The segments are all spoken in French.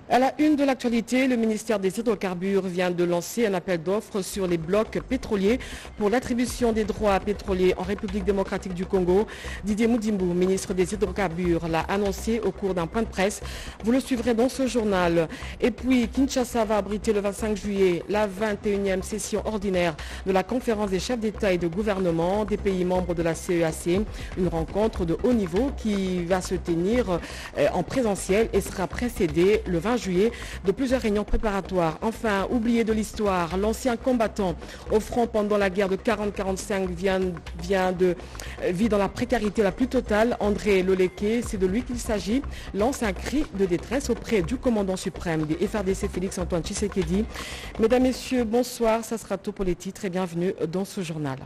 À la une de l'actualité, le ministère des Hydrocarbures vient de lancer un appel d'offres sur les blocs pétroliers pour l'attribution des droits pétroliers en République démocratique du Congo. Didier Moudimbo, ministre des Hydrocarbures, l'a annoncé au cours d'un point de presse. Vous le suivrez dans ce journal. Et puis, Kinshasa va abriter le 25 juillet la 21e session ordinaire de la conférence des chefs d'État et de gouvernement des pays membres de la CEAC. Une rencontre de haut niveau qui va se tenir en présentiel et sera précédée le 20 juillet de plusieurs réunions préparatoires. Enfin, oublié de l'histoire, l'ancien combattant au front pendant la guerre de 40-45 vit dans la précarité la plus totale. André Loleke, c'est de lui qu'il s'agit, lance un cri de détresse auprès du commandant suprême des FRDC, Félix Antoine Tshisekedi. Mesdames, Messieurs, bonsoir, ça sera tout pour les titres et bienvenue dans ce journal.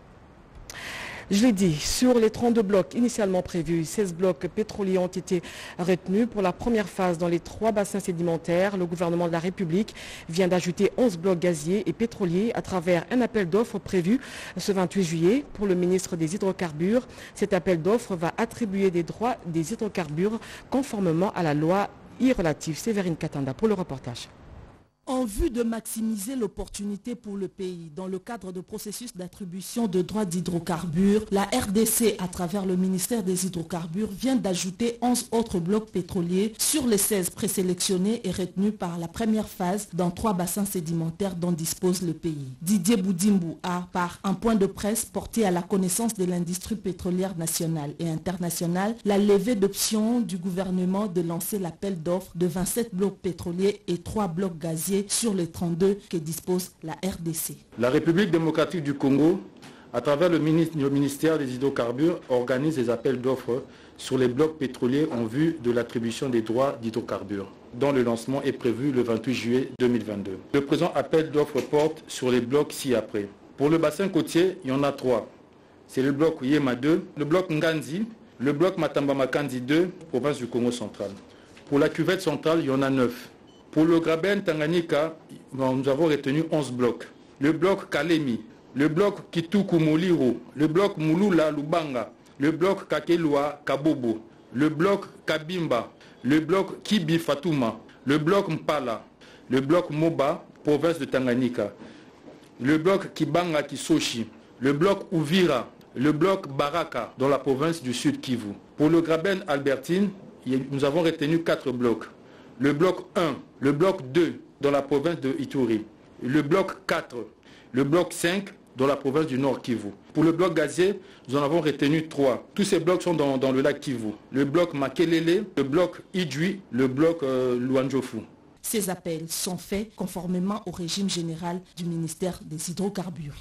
Je l'ai dit, sur les 32 blocs initialement prévus, 16 blocs pétroliers ont été retenus pour la première phase dans les 3 bassins sédimentaires. Le gouvernement de la République vient d'ajouter 11 blocs gaziers et pétroliers à travers un appel d'offres prévu ce 28 juillet pour le ministre des Hydrocarbures. Cet appel d'offres va attribuer des droits des hydrocarbures conformément à la loi relative. Séverine Katanda pour le reportage. En vue de maximiser l'opportunité pour le pays, dans le cadre de processus d'attribution de droits d'hydrocarbures, la RDC, à travers le ministère des Hydrocarbures, vient d'ajouter 11 autres blocs pétroliers sur les 16 présélectionnés et retenus par la première phase dans 3 bassins sédimentaires dont dispose le pays. Didier Moudimbo a, par un point de presse, porté à la connaissance de l'industrie pétrolière nationale et internationale la levée d'option du gouvernement de lancer l'appel d'offres de 27 blocs pétroliers et 3 blocs gaziers sur les 32 que dispose la RDC. La République démocratique du Congo, à travers le ministère des Hydrocarbures, organise des appels d'offres sur les blocs pétroliers en vue de l'attribution des droits d'hydrocarbures, dont le lancement est prévu le 28 juillet 2022. Le présent appel d'offres porte sur les blocs ci-après. Pour le bassin côtier, il y en a 3. C'est le bloc Yema 2, le bloc Nganzi, le bloc Matamba Makanzi 2, province du Congo central. Pour la cuvette centrale, il y en a 9. Pour le Graben Tanganyika, nous avons retenu 11 blocs. Le bloc Kalemi, le bloc Kituku Moliro, le bloc Mulula Lubanga, le bloc Kakelua Kabobo, le bloc Kabimba, le bloc Kibi Fatouma, le bloc Mpala, le bloc Moba, province de Tanganyika, le bloc Kibanga Kisoshi, le bloc Uvira, le bloc Baraka dans la province du Sud Kivu. Pour le Graben Albertine, nous avons retenu 4 blocs. Le bloc 1, le bloc 2 dans la province de Ituri, le bloc 4, le bloc 5 dans la province du Nord Kivu. Pour le bloc gazier, nous en avons retenu 3. Tous ces blocs sont dans le lac Kivu. Le bloc Makelele, le bloc Idjui, le bloc Luanjofu. Ces appels sont faits conformément au régime général du ministère des Hydrocarbures.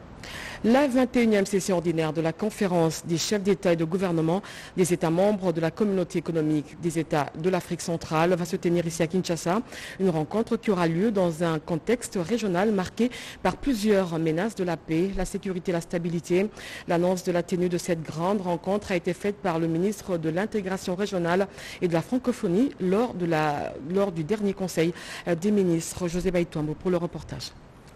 La 21e session ordinaire de la conférence des chefs d'État et de gouvernement des États membres de la communauté économique des États de l'Afrique centrale va se tenir ici à Kinshasa. Une rencontre qui aura lieu dans un contexte régional marqué par plusieurs menaces de la paix, la sécurité et la stabilité. L'annonce de la tenue de cette grande rencontre a été faite par le ministre de l'intégration régionale et de la francophonie lors du dernier conseil des ministres. José Baïtouambo pour le reportage.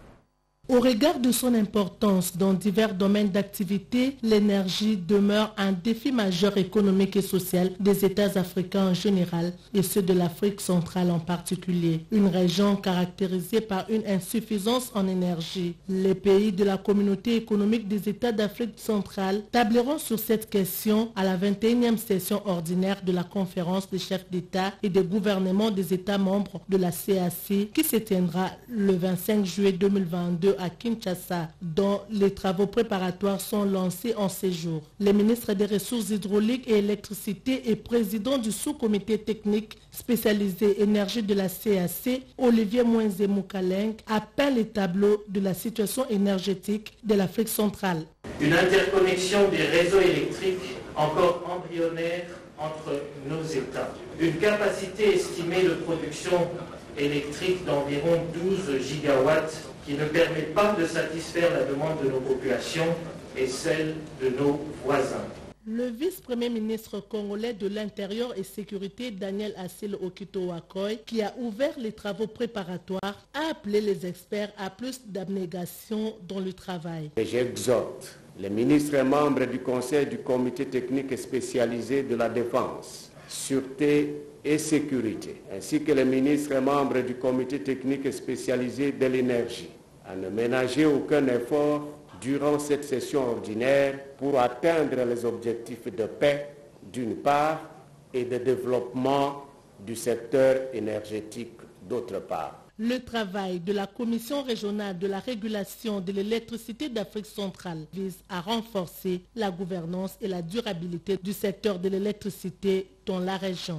Au regard de son importance dans divers domaines d'activité, l'énergie demeure un défi majeur économique et social des États africains en général et ceux de l'Afrique centrale en particulier. Une région caractérisée par une insuffisance en énergie. Les pays de la communauté économique des États d'Afrique centrale tableront sur cette question à la 21e session ordinaire de la conférence des chefs d'État et de gouvernement des États membres de la CAC qui se tiendra le 25 juillet 2022 à Kinshasa, dont les travaux préparatoires sont lancés en ces jours. Le ministre des Ressources hydrauliques et électricité et président du sous-comité technique spécialisé énergie de la CAC, Olivier Mwenze-Moukaleng, appelle les tableaux de la situation énergétique de l'Afrique centrale. Une interconnexion des réseaux électriques encore embryonnaire entre nos États. Une capacité estimée de production électrique d'environ 12 gigawatts qui ne permet pas de satisfaire la demande de nos populations et celle de nos voisins. Le vice-premier ministre congolais de l'Intérieur et Sécurité, Daniel Assil Okito-Wakoy, qui a ouvert les travaux préparatoires, a appelé les experts à plus d'abnégation dans le travail. J'exhorte les ministres et membres du Conseil du Comité technique spécialisé de la défense, sûreté et sécurité, ainsi que les ministres et membres du comité technique spécialisé de l'énergie, à ne ménager aucun effort durant cette session ordinaire pour atteindre les objectifs de paix, d'une part, et de développement du secteur énergétique, d'autre part. Le travail de la Commission régionale de la régulation de l'électricité d'Afrique centrale vise à renforcer la gouvernance et la durabilité du secteur de l'électricité dans la région.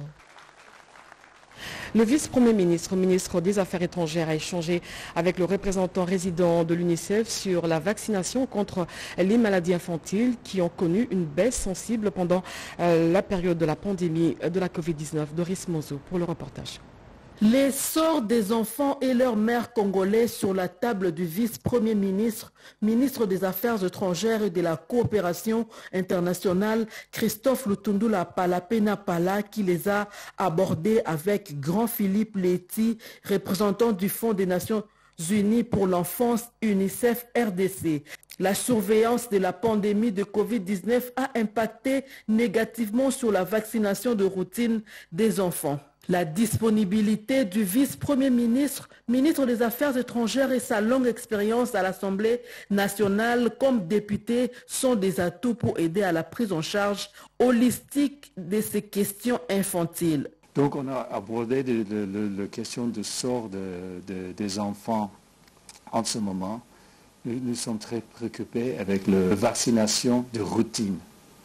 Le vice-premier ministre, ministre des Affaires étrangères, a échangé avec le représentant résident de l'UNICEF sur la vaccination contre les maladies infantiles qui ont connu une baisse sensible pendant la période de la pandémie de la Covid-19. Doris Mozo pour le reportage. Les sorts des enfants et leurs mères congolais sur la table du vice-premier ministre, ministre des Affaires étrangères et de la coopération internationale, Christophe Lutundula Palapena Pala, qui les a abordés avec Grand Philippe Leti, représentant du Fonds des Nations Unies pour l'enfance UNICEF RDC. La surveillance de la pandémie de Covid-19 a impacté négativement sur la vaccination de routine des enfants. La disponibilité du vice-premier ministre, ministre des Affaires étrangères et sa longue expérience à l'Assemblée nationale comme député sont des atouts pour aider à la prise en charge holistique de ces questions infantiles. Donc on a abordé la question du sort des enfants en ce moment. Nous sommes très préoccupés avec la vaccination de routine.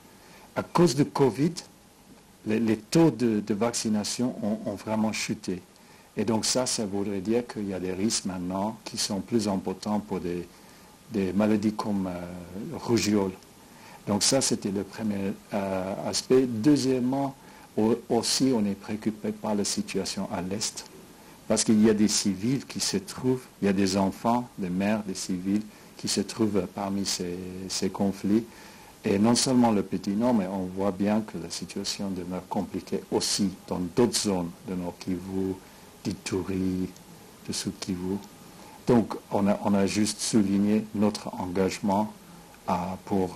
À cause de Covid, les taux de vaccination ont vraiment chuté. Et donc ça voudrait dire qu'il y a des risques maintenant qui sont plus importants pour des maladies comme rougeole. Donc ça, c'était le premier aspect. Deuxièmement, aussi, on est préoccupé par la situation à l'Est, parce qu'il y a des civils qui se trouvent, il y a des enfants, des mères, des civils qui se trouvent parmi ces conflits. Et non seulement le petit Nord, mais on voit bien que la situation demeure compliquée aussi dans d'autres zones de Nord Kivu, d'Ituri, de Sud Kivu. Donc on a juste souligné notre engagement pour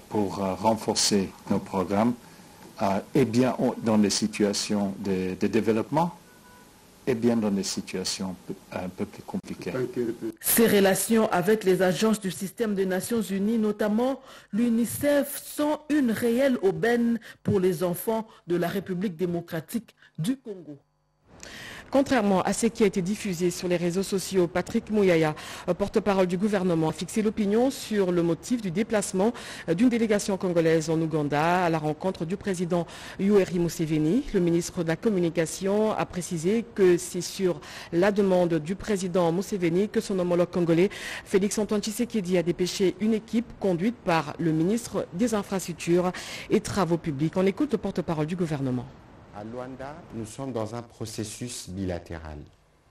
renforcer nos programmes, et bien dans les situations de développement, et bien dans des situations un peu plus compliquées. Ces relations avec les agences du système des Nations Unies, notamment l'UNICEF, sont une réelle aubaine pour les enfants de la République démocratique du Congo. Contrairement à ce qui a été diffusé sur les réseaux sociaux, Patrick Mouyaya, porte-parole du gouvernement, a fixé l'opinion sur le motif du déplacement d'une délégation congolaise en Ouganda à la rencontre du président Yoweri Museveni. Le ministre de la Communication a précisé que c'est sur la demande du président Museveni que son homologue congolais, Félix-Antoine Tshisekedi, a dépêché une équipe conduite par le ministre des Infrastructures et Travaux publics. On écoute le porte-parole du gouvernement. À Luanda, nous sommes dans un processus bilatéral.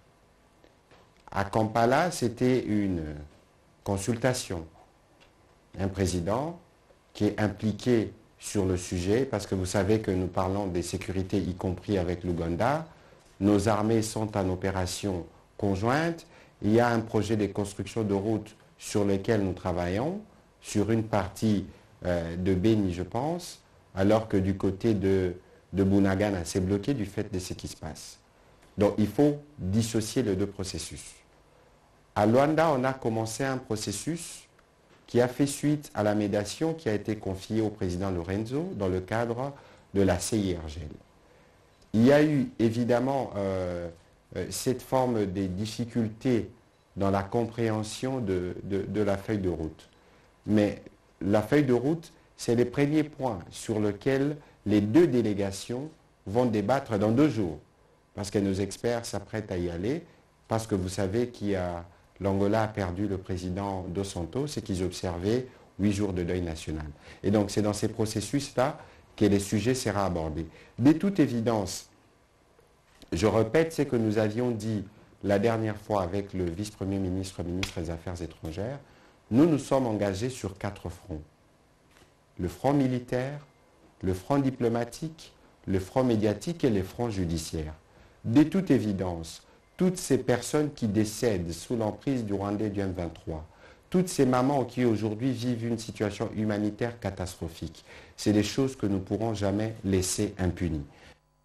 À Kampala, c'était une consultation. Un président qui est impliqué sur le sujet, parce que vous savez que nous parlons des sécurités, y compris avec l'Ouganda. Nos armées sont en opération conjointe. Il y a un projet de construction de route sur lequel nous travaillons, sur une partie de Beni, je pense, alors que du côté de Bunagana, c'est bloqué du fait de ce qui se passe. Donc il faut dissocier les deux processus. À Luanda, on a commencé un processus qui a fait suite à la médiation qui a été confiée au président Lorenzo dans le cadre de la CIRGL. Il y a eu évidemment cette forme de difficultés dans la compréhension de la feuille de route. Mais la feuille de route, c'est les premiers points sur lesquels les deux délégations vont débattre dans 2 jours, parce que nos experts s'apprêtent à y aller, parce que vous savez l'Angola a perdu le président Dos Santos et qu'ils observaient 8 jours de deuil national. Et donc c'est dans ces processus-là que les sujets seront abordés. De toute évidence, je répète ce que nous avions dit la dernière fois avec le vice-premier ministre, ministre des Affaires étrangères, nous sommes engagés sur 4 fronts. Le front militaire, le front diplomatique, le front médiatique et le front judiciaire. De toute évidence, toutes ces personnes qui décèdent sous l'emprise du Rwandais du M23, toutes ces mamans qui aujourd'hui vivent une situation humanitaire catastrophique, c'est des choses que nous ne pourrons jamais laisser impunies.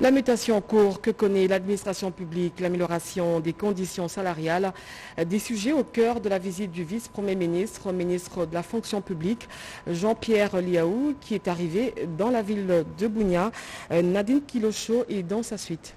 La mutation en cours que connaît l'administration publique, l'amélioration des conditions salariales, des sujets au cœur de la visite du vice-premier ministre, ministre de la fonction publique, Jean-Pierre Liaou, qui est arrivé dans la ville de Bunia. Nadine Kilocho est dans sa suite.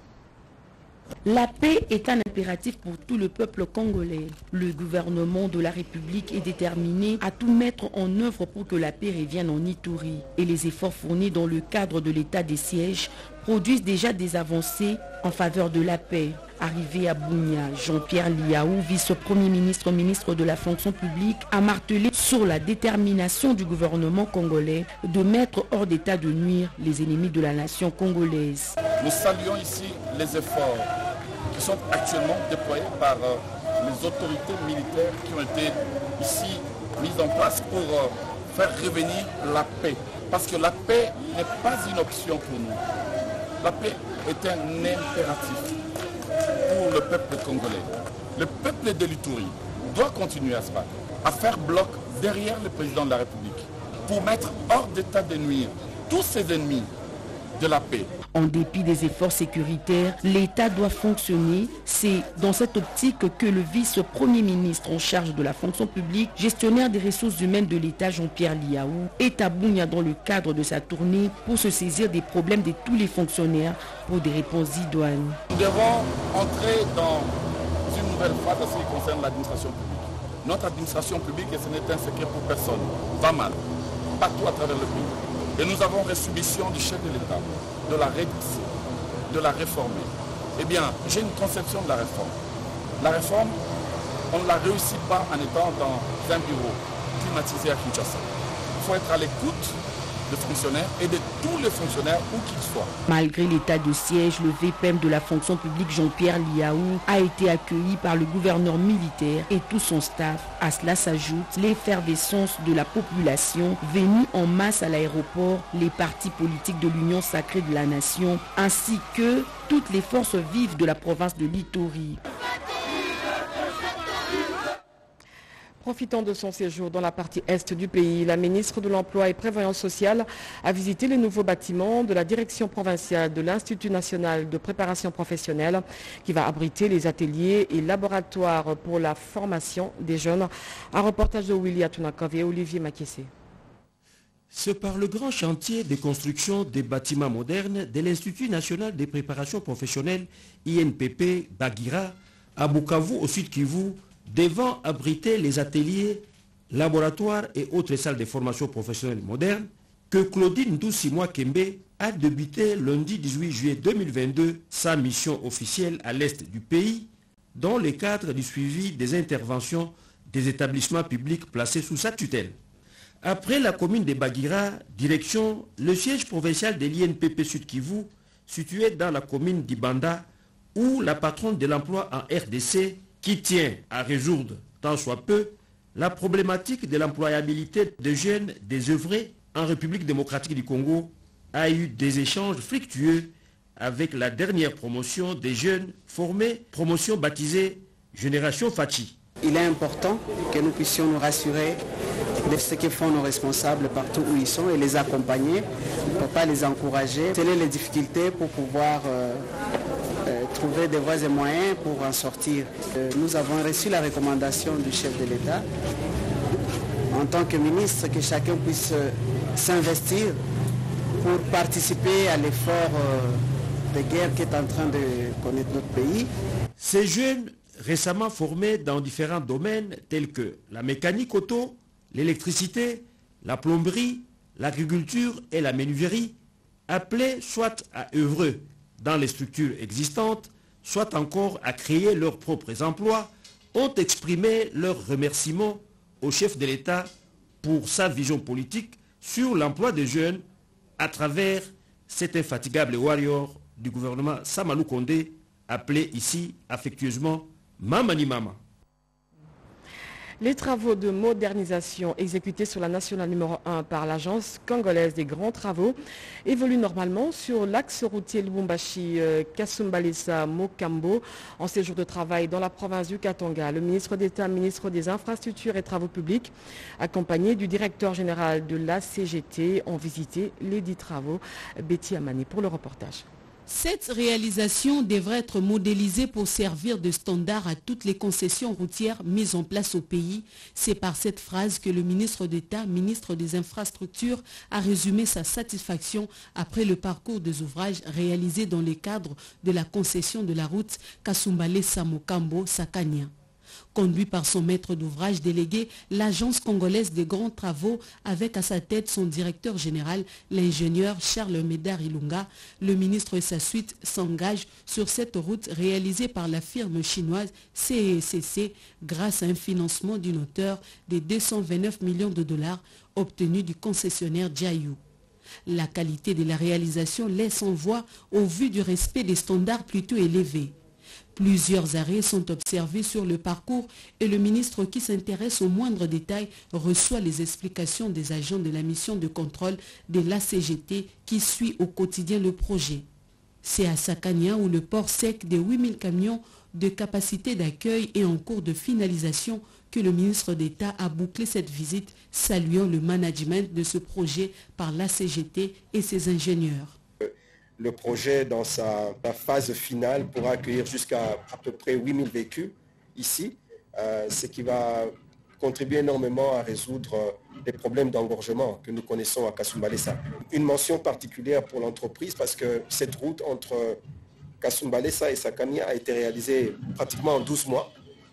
La paix est un impératif pour tout le peuple congolais. Le gouvernement de la République est déterminé à tout mettre en œuvre pour que la paix revienne en Ituri. Et les efforts fournis dans le cadre de l'état des sièges produisent déjà des avancées en faveur de la paix. Arrivé à Bunia, Jean-Pierre Liaou, vice-premier ministre, ministre de la fonction publique, a martelé sur la détermination du gouvernement congolais de mettre hors d'état de nuire les ennemis de la nation congolaise. Nous saluons ici les efforts qui sont actuellement déployés par les autorités militaires qui ont été ici mises en place pour faire revenir la paix. Parce que la paix n'est pas une option pour nous. La paix est un impératif pour le peuple congolais. Le peuple de l'Ituri doit continuer à se battre, à faire bloc derrière le président de la République pour mettre hors d'état de nuire tous ses ennemis de la paix. En dépit des efforts sécuritaires, l'État doit fonctionner. C'est dans cette optique que le vice-premier ministre en charge de la fonction publique, gestionnaire des ressources humaines de l'État, Jean-Pierre Liaou, est à Bunia dans le cadre de sa tournée pour se saisir des problèmes de tous les fonctionnaires pour des réponses idoines. Nous devons entrer dans une nouvelle phase en ce qui concerne l'administration publique. Notre administration publique, et ce n'est un secret pour personne, va mal, partout à travers le pays. Et nous avons reçu mission du chef de l'État de la redresser, de la réformer. Eh bien, j'ai une conception de la réforme. La réforme, on ne la réussit pas en étant dans un bureau climatisé à Kinshasa. Il faut être à l'écoute des fonctionnaires et de tous les fonctionnaires où qu'ils soient. Malgré l'état de siège, le VPM de la fonction publique Jean-Pierre Liaou a été accueilli par le gouverneur militaire et tout son staff. À cela s'ajoute l'effervescence de la population venue en masse à l'aéroport, les partis politiques de l'Union sacrée de la nation, ainsi que toutes les forces vives de la province de l'Ituri. Profitant de son séjour dans la partie est du pays, la ministre de l'Emploi et Prévoyance sociale a visité les nouveaux bâtiments de la direction provinciale de l'Institut national de préparation professionnelle qui va abriter les ateliers et laboratoires pour la formation des jeunes. Un reportage de Willy Atunakov et Olivier Makessé. C'est par le grand chantier de construction des bâtiments modernes de l'Institut national de préparation professionnelle INPP Bagira à Bukavu au sud Kivu, devant abriter les ateliers, laboratoires et autres salles de formation professionnelle moderne, que Claudine Doucimois Kembe a débuté lundi 18 juillet 2022 sa mission officielle à l'est du pays, dans le cadre du suivi des interventions des établissements publics placés sous sa tutelle. Après la commune de Bagira, direction le siège provincial de l'INPP Sud Kivu, situé dans la commune d'Ibanda, où la patronne de l'emploi en RDC, qui tient à résoudre, tant soit peu, la problématique de l'employabilité des jeunes désœuvrés en République démocratique du Congo, a eu des échanges fructueux avec la dernière promotion des jeunes formés, promotion baptisée Génération Fachi. Il est important que nous puissions nous rassurer de ce que font nos responsables partout où ils sont et les accompagner, pour ne pas les encourager, telles les difficultés pour pouvoir trouver des voies et moyens pour en sortir. Nous avons reçu la recommandation du chef de l'État en tant que ministre que chacun puisse s'investir pour participer à l'effort de guerre qui est en train de connaître notre pays. Ces jeunes récemment formés dans différents domaines tels que la mécanique auto, l'électricité, la plomberie, l'agriculture et la menuiserie, appelés soit à œuvrer dans les structures existantes, soit encore à créer leurs propres emplois, ont exprimé leurs remerciements au chef de l'État pour sa vision politique sur l'emploi des jeunes à travers cet infatigable warrior du gouvernement Samalou Kondé, appelé ici affectueusement Mamani Mama. Les travaux de modernisation exécutés sur la nationale numéro 1 par l'agence congolaise des grands travaux évoluent normalement sur l'axe routier Lubumbashi-Kasumbalesa-Mokambo en séjour de travail dans la province du Katanga. Le ministre d'État, ministre des Infrastructures et Travaux publics, accompagné du directeur général de la CGT, ont visité les 10 travaux. Betty Amani pour le reportage. Cette réalisation devrait être modélisée pour servir de standard à toutes les concessions routières mises en place au pays. C'est par cette phrase que le ministre d'État, ministre des Infrastructures, a résumé sa satisfaction après le parcours des ouvrages réalisés dans le cadre de la concession de la route Kasumbale-Samokambo-Sakania. Conduit par son maître d'ouvrage délégué, l'agence congolaise des grands travaux, avec à sa tête son directeur général, l'ingénieur Charles Médard Ilunga, le ministre et sa suite s'engagent sur cette route réalisée par la firme chinoise CECC grâce à un financement d'une hauteur de 229 millions de dollars obtenu du concessionnaire Jiayu. La qualité de la réalisation laisse en voie au vu du respect des standards plutôt élevés. Plusieurs arrêts sont observés sur le parcours et le ministre qui s'intéresse aux moindres détails reçoit les explications des agents de la mission de contrôle de l'ACGT qui suit au quotidien le projet. C'est à Sakania où le port sec de 8000 camions de capacité d'accueil est en cours de finalisation que le ministre d'État a bouclé cette visite, saluant le management de ce projet par l'ACGT et ses ingénieurs. Le projet, dans sa phase finale, pourra accueillir jusqu'à à peu près 8000 véhicules ici, ce qui va contribuer énormément à résoudre les problèmes d'engorgement que nous connaissons à Kasumbalesa. Une mention particulière pour l'entreprise parce que cette route entre Kasumbalesa et Sakania a été réalisée pratiquement en 12 mois.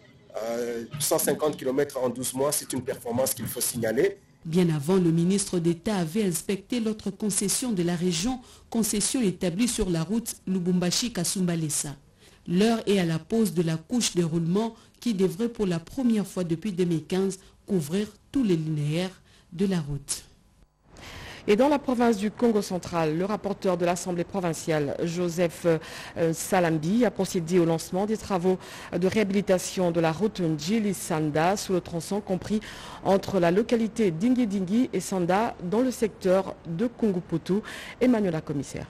150 km en 12 mois, c'est une performance qu'il faut signaler. Bien avant, le ministre d'État avait inspecté l'autre concession de la région, concession établie sur la route Lubumbashi-Kasumbalesa. L'heure est à la pose de la couche de roulement qui devrait pour la première fois depuis 2015 couvrir tous les linéaires de la route. Et dans la province du Congo central, le rapporteur de l'Assemblée provinciale, Joseph Salambi, a procédé au lancement des travaux de réhabilitation de la route Ndjili-Sanda sous le tronçon compris entre la localité d'Ingui-Dingui et Sanda dans le secteur de Kunguputu. Emmanuel la commissaire.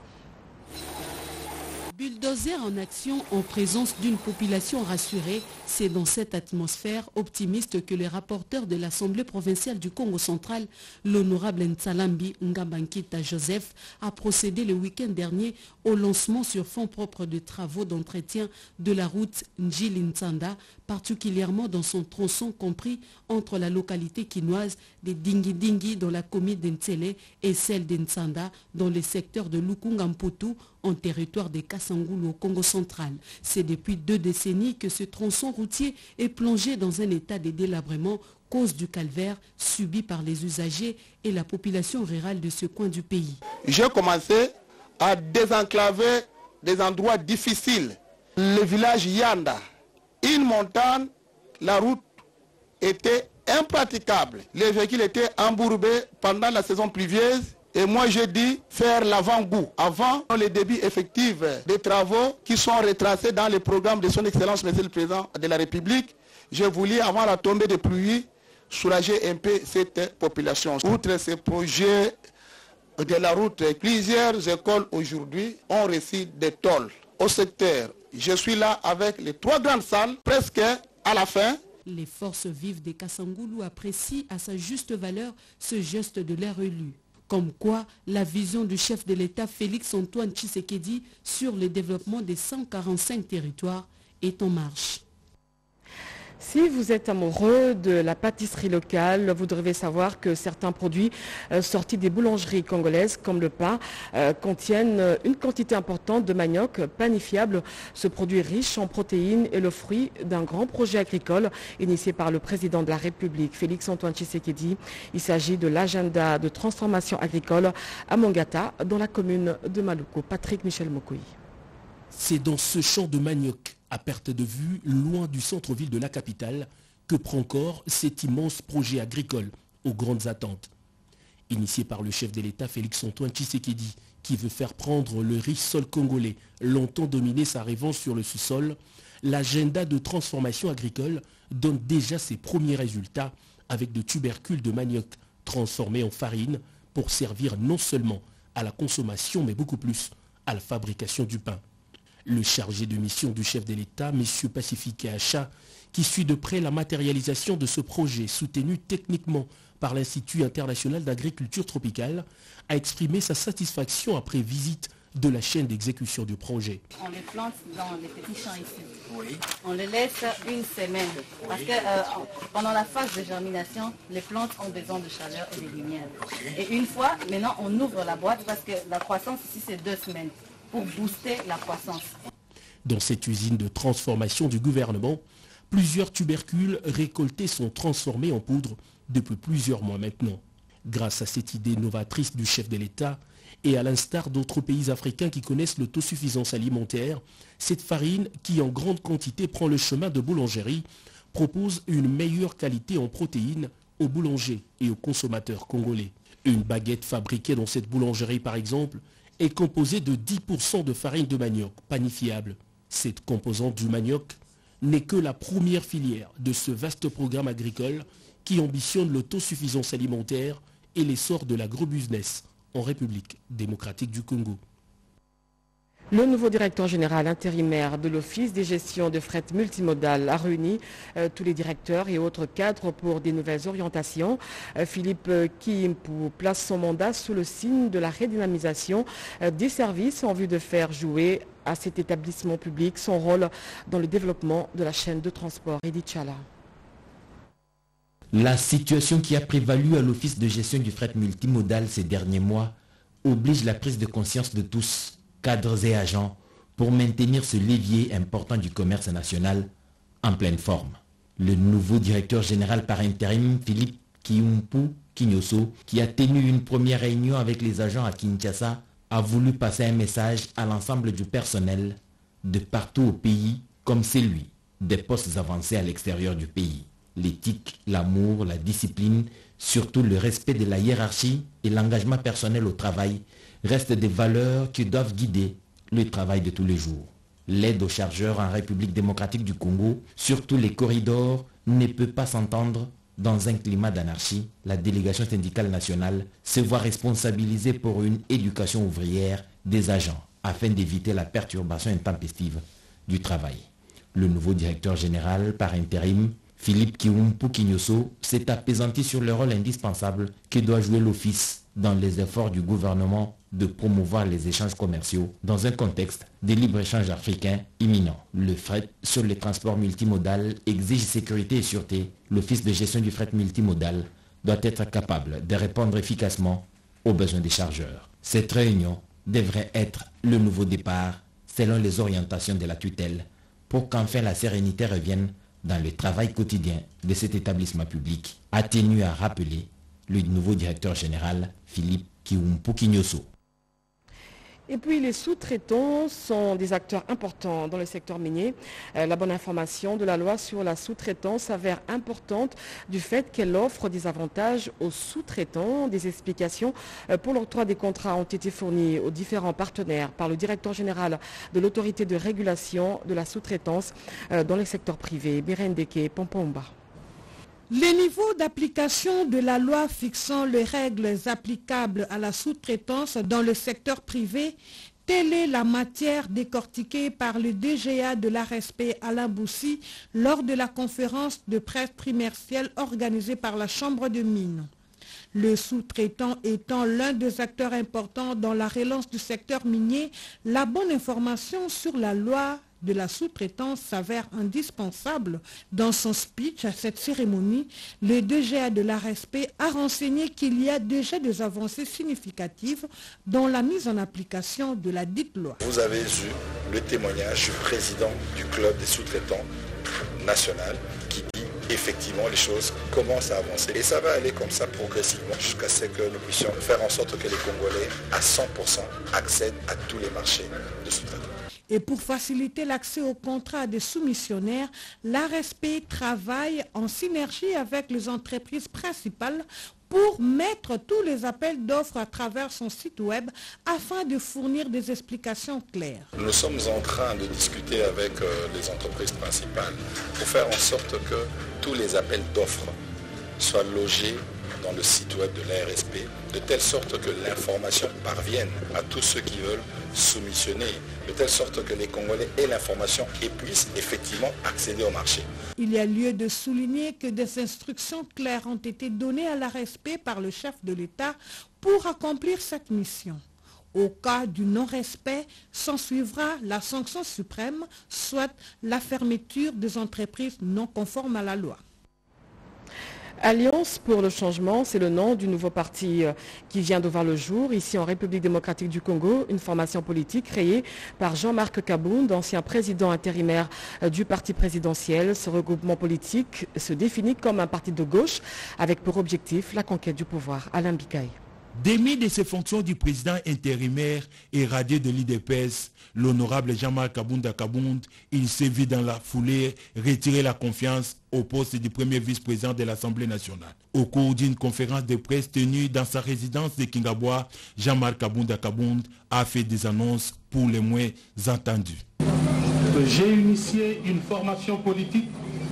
Bulldozer en action en présence d'une population rassurée, c'est dans cette atmosphère optimiste que le rapporteur de l'Assemblée provinciale du Congo central, l'honorable Nsalambi Ngabankita Joseph, a procédé le week-end dernier au lancement sur fonds propres de travaux d'entretien de la route Ndjili-Nsanda, particulièrement dans son tronçon compris entre la localité quinoise de Dingi-Dingi dans la commune d'Ntsele et celle d'Nsanda dans le secteur de Lukungamputu en territoire des Kasangulu au Congo central. C'est depuis 2 décennies que ce tronçon routier est plongé dans un état de délabrement cause du calvaire subi par les usagers et la population rurale de ce coin du pays. J'ai commencé à désenclaver des endroits difficiles. Le village Yanda, une montagne, la route était impraticable. Les véhicules étaient embourbés pendant la saison pluvieuse. Et moi, j'ai dit faire l'avant-goût. Avant le début effectif des travaux qui sont retracés dans le programme de son Excellence, Monsieur le Président de la République, j'ai voulu, avant la tombée des pluies, soulager un peu cette population. Outre ces projets de la route, plusieurs écoles aujourd'hui ont reçu des tôles au secteur. Je suis là avec les 3 grandes salles, presque à la fin. Les forces vives des Kasangulu apprécient à sa juste valeur ce geste de leur élu. Comme quoi, la vision du chef de l'État Félix-Antoine Tshisekedi sur le développement des 145 territoires est en marche. Si vous êtes amoureux de la pâtisserie locale, vous devez savoir que certains produits sortis des boulangeries congolaises, comme le pain, contiennent une quantité importante de manioc panifiable. Ce produit riche en protéines est le fruit d'un grand projet agricole initié par le président de la République, Félix-Antoine Tshisekedi. Il s'agit de l'agenda de transformation agricole à Mongata, dans la commune de Maluku. Patrick Michel Mokoui. C'est dans ce champ de manioc, à perte de vue, loin du centre-ville de la capitale, que prend corps cet immense projet agricole aux grandes attentes. Initié par le chef de l'État Félix-Antoine Tshisekedi, qui veut faire prendre le riche sol congolais, longtemps dominé sa révence sur le sous-sol, l'agenda de transformation agricole donne déjà ses premiers résultats avec de tubercules de manioc transformés en farine pour servir non seulement à la consommation, mais beaucoup plus à la fabrication du pain. Le chargé de mission du chef de l'État, M. Pacifique Acha, qui suit de près la matérialisation de ce projet soutenu techniquement par l'Institut international d'agriculture tropicale, a exprimé sa satisfaction après visite de la chaîne d'exécution du projet. On les plante dans les petits champs ici. Oui. On les laisse une semaine. Parce que pendant la phase de germination, les plantes ont besoin de chaleur et de lumière. Et une fois, maintenant on ouvre la boîte parce que la croissance ici c'est 2 semaines pour booster la croissance. Dans cette usine de transformation du gouvernement, plusieurs tubercules récoltés sont transformés en poudre depuis plusieurs mois maintenant. Grâce à cette idée novatrice du chef de l'État et à l'instar d'autres pays africains qui connaissent l'autosuffisance alimentaire, cette farine, qui en grande quantité prend le chemin de boulangerie, propose une meilleure qualité en protéines aux boulangers et aux consommateurs congolais. Une baguette fabriquée dans cette boulangerie par exemple est composée de 10% de farine de manioc panifiable. Cette composante du manioc n'est que la première filière de ce vaste programme agricole qui ambitionne l'autosuffisance alimentaire et l'essor de l'agrobusiness en République démocratique du Congo. Le nouveau directeur général intérimaire de l'Office des gestions de fret multimodal a réuni tous les directeurs et autres cadres pour des nouvelles orientations. Philippe Kiimpu place son mandat sous le signe de la redynamisation des services en vue de faire jouer à cet établissement public son rôle dans le développement de la chaîne de transport. Edith Chala. La situation qui a prévalu à l'Office de gestion du fret multimodal ces derniers mois oblige la prise de conscience de tous, cadres et agents, pour maintenir ce levier important du commerce national en pleine forme. Le nouveau directeur général par intérim, Philippe Kiimpu Kinyoso, qui a tenu une première réunion avec les agents à Kinshasa, a voulu passer un message à l'ensemble du personnel de partout au pays, comme celui des postes avancés à l'extérieur du pays. L'éthique, l'amour, la discipline, surtout le respect de la hiérarchie et l'engagement personnel au travail restent des valeurs qui doivent guider le travail de tous les jours. L'aide aux chargeurs en République démocratique du Congo, surtout les corridors, ne peut pas s'entendre dans un climat d'anarchie. La délégation syndicale nationale se voit responsabilisée pour une éducation ouvrière des agents afin d'éviter la perturbation intempestive du travail. Le nouveau directeur général par intérim, Philippe Kiimpu Kinyoso, s'est appesanti sur le rôle indispensable que doit jouer l'Office dans les efforts du gouvernement de promouvoir les échanges commerciaux dans un contexte de libre-échange africain imminent. Le fret sur le transport multimodal exige sécurité et sûreté. L'Office de gestion du fret multimodal doit être capable de répondre efficacement aux besoins des chargeurs. Cette réunion devrait être le nouveau départ selon les orientations de la tutelle pour qu'enfin la sérénité revienne dans le travail quotidien de cet établissement public, a tenu à rappeler le nouveau directeur général Philippe Kiimpu Kinyoso. Et puis les sous-traitants sont des acteurs importants dans le secteur minier. La bonne information de la loi sur la sous-traitance s'avère importante du fait qu'elle offre des avantages aux sous-traitants. Des explications pour l'octroi des contrats ont été fournies aux différents partenaires par le directeur général de l'autorité de régulation de la sous-traitance dans le secteur privé, Birendeke Pompomba. Les niveaux d'application de la loi fixant les règles applicables à la sous-traitance dans le secteur privé, telle est la matière décortiquée par le DGA de l'ARSP Alain Boussi lors de la conférence de presse trimestrielle organisée par la Chambre de mines. Le sous-traitant étant l'un des acteurs importants dans la relance du secteur minier, la bonne information sur la loi de la sous-traitance s'avère indispensable. Dans son speech à cette cérémonie, le DGA de l'ARSP a renseigné qu'il y a déjà des avancées significatives dans la mise en application de la dite loi. Vous avez eu le témoignage du président du club des sous-traitants national qui dit effectivement les choses commencent à avancer. Et ça va aller comme ça progressivement jusqu'à ce que nous puissions faire en sorte que les Congolais à 100% accèdent à tous les marchés de sous-traitants. Et pour faciliter l'accès aux contrats des soumissionnaires, l'ARSP travaille en synergie avec les entreprises principales pour mettre tous les appels d'offres à travers son site web afin de fournir des explications claires. Nous sommes en train de discuter avec les entreprises principales pour faire en sorte que tous les appels d'offres soient logés dans le site web de l'ARSP, de telle sorte que l'information parvienne à tous ceux qui veulent soumissionner, de telle sorte que les Congolais aient l'information et puissent effectivement accéder au marché. Il y a lieu de souligner que des instructions claires ont été données à l'ARSP par le chef de l'État pour accomplir cette mission. Au cas du non-respect, s'ensuivra la sanction suprême, soit la fermeture des entreprises non conformes à la loi. Alliance pour le changement, c'est le nom du nouveau parti qui vient de voir le jour ici en République démocratique du Congo, une formation politique créée par Jean-Marc Kabound, ancien président intérimaire du parti présidentiel. Ce regroupement politique se définit comme un parti de gauche avec pour objectif la conquête du pouvoir. Alain Bikaï. Démis de ses fonctions du président intérimaire et radié de l'IDPS, l'honorable Jean-Marc Kabound, il s'est vu dans la foulée retirer la confiance au poste du premier vice-président de l'Assemblée nationale. Au cours d'une conférence de presse tenue dans sa résidence de Kingabwa, Jean-Marc Kabound a fait des annonces pour les moins entendues. J'ai initié une formation politique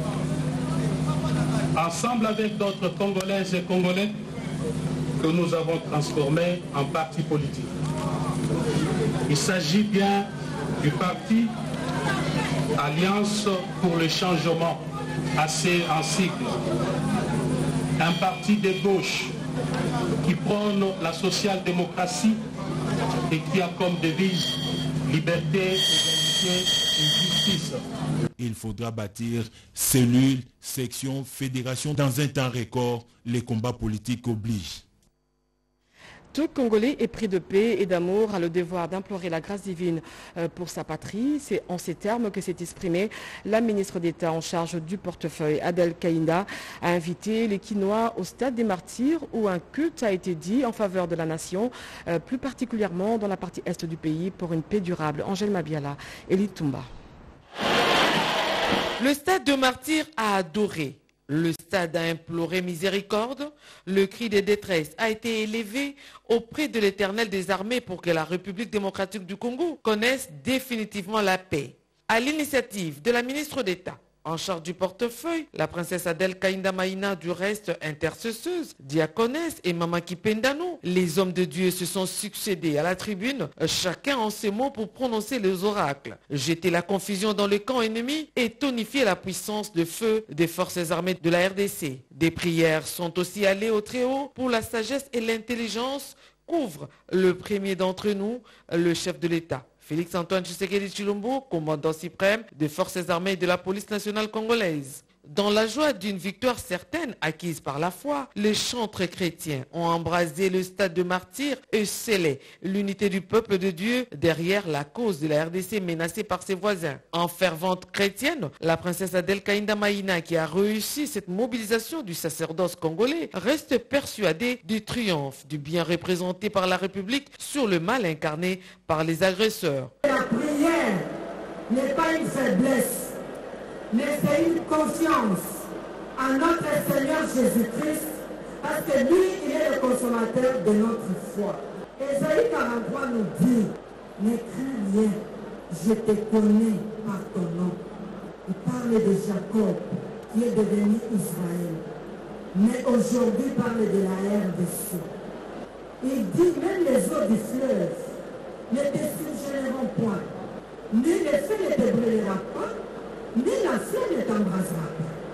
ensemble avec d'autres Congolaises et Congolais que nous avons transformé en parti politique. Il s'agit bien du parti Alliance pour le changement, assez en cycle. Un parti de gauche qui prône la social-démocratie et qui a comme devise liberté, égalité et justice. Il faudra bâtir cellules, sections, fédérations dans un temps record. Les combats politiques obligent. Tout Congolais épris de paix et d'amour a le devoir d'implorer la grâce divine pour sa patrie. C'est en ces termes que s'est exprimée la ministre d'État en charge du portefeuille, Adel Kaïnda, a invité les Kinois au stade des Martyrs où un culte a été dit en faveur de la nation, plus particulièrement dans la partie est du pays pour une paix durable. Angèle Mabiala, Elie Toumba. Le stade de Martyrs a adoré. Le stade a imploré miséricorde. Le cri de détresse a été élevé auprès de l'Éternel des armées pour que la République démocratique du Congo connaisse définitivement la paix. À l'initiative de la ministre d'État en charge du portefeuille, la princesse Adel Kaïnda Maïna, du reste intercesseuse, diaconesse et Mama Kipendano, les hommes de Dieu se sont succédés à la tribune, chacun en ses mots pour prononcer les oracles, jeter la confusion dans le camp ennemi et tonifier la puissance de feu des forces armées de la RDC. Des prières sont aussi allées au Très-Haut pour la sagesse et l'intelligence qu'ouvre le premier d'entre nous, le chef de l'État. Félix Antoine Tshisekedi Tshilombo, commandant suprême des forces armées de la police nationale congolaise. Dans la joie d'une victoire certaine acquise par la foi, les chantres chrétiens ont embrasé le stade de Martyrs et scellé l'unité du peuple de Dieu derrière la cause de la RDC menacée par ses voisins. En fervente chrétienne, la princesse Adel Kaïnda Maïna, qui a réussi cette mobilisation du sacerdoce congolais, reste persuadée du triomphe du bien représenté par la République sur le mal incarné par les agresseurs. La prière n'est pas une faiblesse, mais c'est une confiance en notre Seigneur Jésus-Christ, parce que lui, il est le consommateur de notre foi. Ésaïe 43 nous dit, ne crains rien, je te connais par ton nom. Il parle de Jacob, qui est devenu Israël, mais aujourd'hui il parle de la RDC. Il dit, même les eaux du fleuve ne te subjugueront point, ni le feu ne te brûlera pas, ni la flamme ne t'embrasera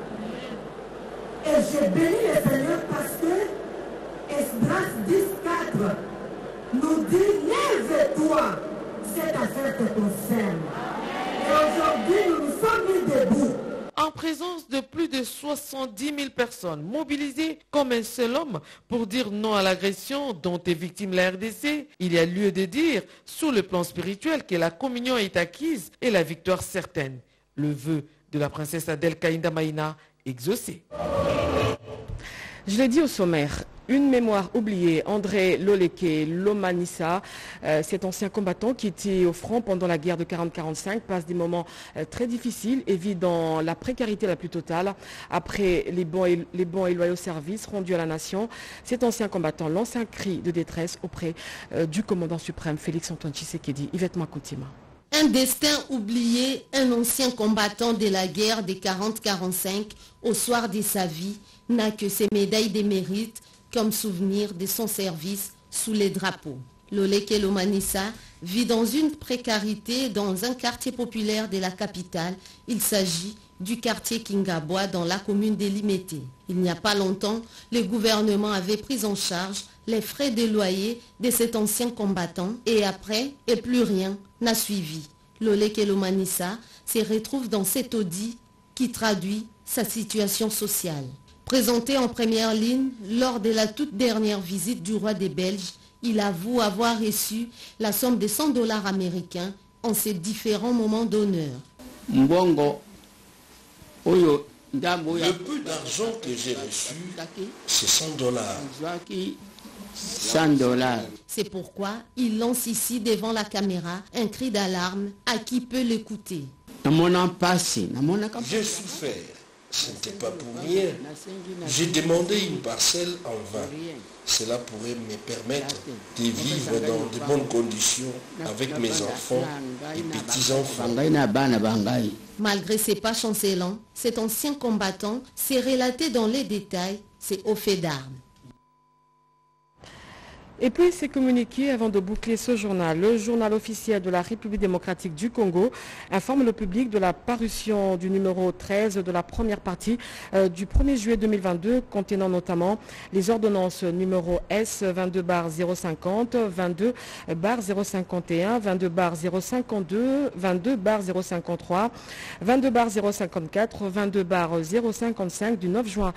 pas. Et je bénis le Seigneur parce que Esdras 10:4 nous dit, lève-toi, cette affaire te concerne. Et aujourd'hui, nous nous sommes mis debout. En présence de plus de 70 000 personnes mobilisées comme un seul homme pour dire non à l'agression dont est victime la RDC, il y a lieu de dire, sur le plan spirituel, que la communion est acquise et la victoire certaine. Le vœu de la princesse Adel Kaïnda Maïna exaucé. Je l'ai dit au sommaire, une mémoire oubliée, André Loleke Lomanissa, cet ancien combattant qui était au front pendant la guerre de 40-45, passe des moments très difficiles et vit dans la précarité la plus totale après les bons et loyaux services rendus à la nation. Cet ancien combattant lance un cri de détresse auprès du commandant suprême Félix Antoine Tshisekedi. Yvette Makoutima. Un destin oublié, un ancien combattant de la guerre des 40-45, au soir de sa vie, n'a que ses médailles des mérites comme souvenir de son service sous les drapeaux. Loleke Lomanissa vit dans une précarité dans un quartier populaire de la capitale. Il s'agit du quartier Kingabwa dans la commune de Limete. Il n'y a pas longtemps, le gouvernement avait pris en charge les frais de loyer de cet ancien combattant et après, et plus rien n'a suivi. Lolé Kelomanissa se retrouve dans cet audit qui traduit sa situation sociale. Présenté en première ligne lors de la toute dernière visite du roi des Belges, il avoue avoir reçu la somme de 100 $ américains en ces différents moments d'honneur. Le peu d'argent que j'ai reçu, c'est 100 $. 100 $. C'est pourquoi il lance ici devant la caméra un cri d'alarme à qui peut l'écouter. J'ai souffert, ce n'était pas pour rien. J'ai demandé une parcelle en vain. Cela pourrait me permettre de vivre dans de bonnes conditions avec mes enfants et petits-enfants. Malgré ses pas chancelants, cet ancien combattant s'est relaté dans les détails ses hauts faits d'armes. Et puis c'est communiqué avant de boucler ce journal. Le journal officiel de la République démocratique du Congo informe le public de la parution du numéro 13 de la première partie du 1er juillet 2022 contenant notamment les ordonnances numéro S 22/050, 22/051, 22/052, 22/053, 22/054, 22/055 du 9 juin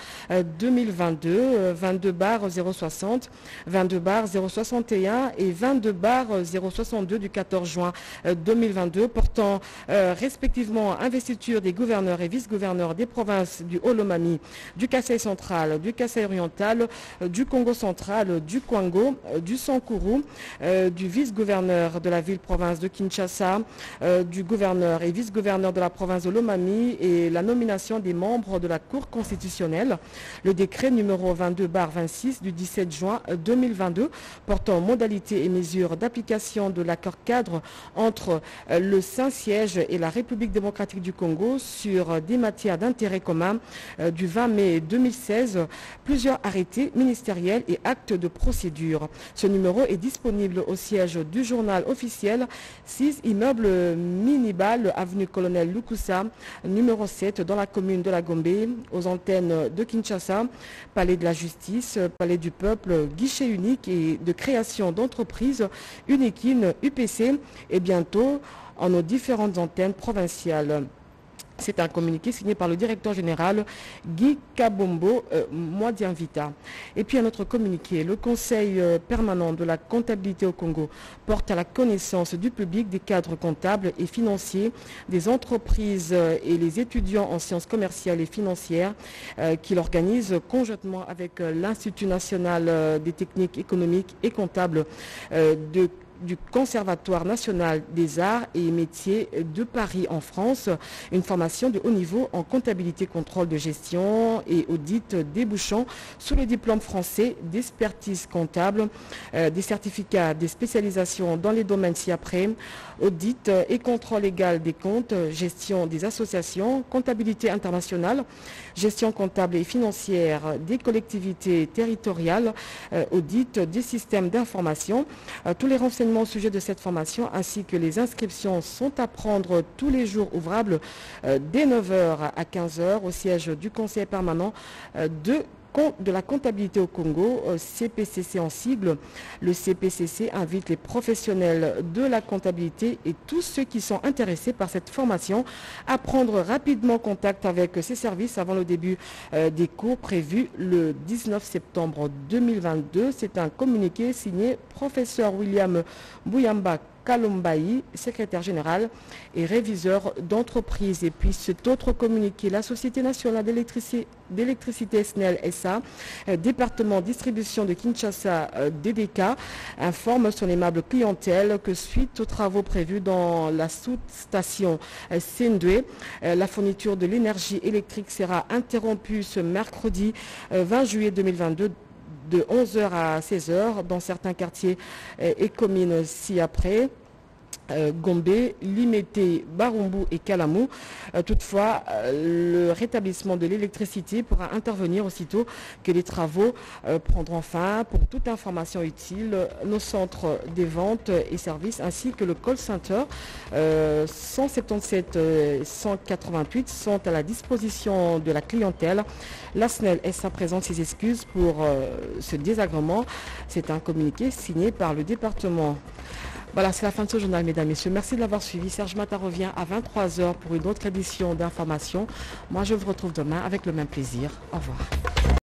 2022, 22/060, 22/061 et 22/062 du 14 juin 2022 portant respectivement investiture des gouverneurs et vice-gouverneurs des provinces du Haut-Lomami, du Kasaï central, du Kasaï oriental, du Congo central, du Kwango, du Sankuru, du vice-gouverneur de la ville-province de Kinshasa, du gouverneur et vice-gouverneur de la province de Lomami et la nomination des membres de la Cour constitutionnelle. Le décret numéro 22/26 du 17 juin 2022 portant modalités et mesures d'application de l'accord cadre entre le Saint-Siège et la République démocratique du Congo sur des matières d'intérêt commun du 20 mai 2016, plusieurs arrêtés ministériels et actes de procédure. Ce numéro est disponible au siège du journal officiel 6 immeuble Minibal, avenue Colonel Lukusa, numéro 7 dans la commune de la Gombe, aux antennes de Kinshasa, Palais de la Justice, Palais du Peuple, guichet unique et de création d'entreprises Unikin UPC et bientôt en nos différentes antennes provinciales. C'est un communiqué signé par le directeur général Guy Kabombo Mwadianvita. Et puis un autre communiqué, le Conseil permanent de la comptabilité au Congo porte à la connaissance du public des cadres comptables et financiers des entreprises et les étudiants en sciences commerciales et financières qu'il organise conjointement avec l'Institut national des techniques économiques et comptables du Conservatoire national des arts et métiers de Paris en France, une formation de haut niveau en comptabilité, contrôle de gestion et audit débouchant sur le diplôme français d'expertise comptable, des certificats, des spécialisations dans les domaines ci-après, audit et contrôle légal des comptes, gestion des associations, comptabilité internationale, gestion comptable et financière des collectivités territoriales, audit des systèmes d'information. Tous les renseignements au sujet de cette formation ainsi que les inscriptions sont à prendre tous les jours ouvrables dès 9h à 15h au siège du Conseil permanent de la comptabilité au Congo, CPCC en sigle. Le CPCC invite les professionnels de la comptabilité et tous ceux qui sont intéressés par cette formation à prendre rapidement contact avec ces services avant le début des cours prévus le 19 septembre 2022. C'est un communiqué signé professeur William Bouyamba Kalombaï, secrétaire général et réviseur d'entreprise. Et puis cet autre communiqué, la Société nationale d'électricité SNEL SA, département distribution de Kinshasa DDK, informe son aimable clientèle que suite aux travaux prévus dans la sous-station Sendwe, la fourniture de l'énergie électrique sera interrompue ce mercredi 20 juillet 2022 de 11h à 16h dans certains quartiers et communes ci-après. Gombe, Limete, Barumbu et Kalamou. Toutefois, le rétablissement de l'électricité pourra intervenir aussitôt que les travaux prendront fin. Pour toute information utile, nos centres des ventes et services ainsi que le call center 177 188 sont à la disposition de la clientèle. La SNEL SA présente ses excuses pour ce désagrément. C'est un communiqué signé par le département. Voilà, c'est la fin de ce journal, mesdames, messieurs. Merci de l'avoir suivi. Serge Mata revient à 23h pour une autre édition d'information. Moi, je vous retrouve demain avec le même plaisir. Au revoir.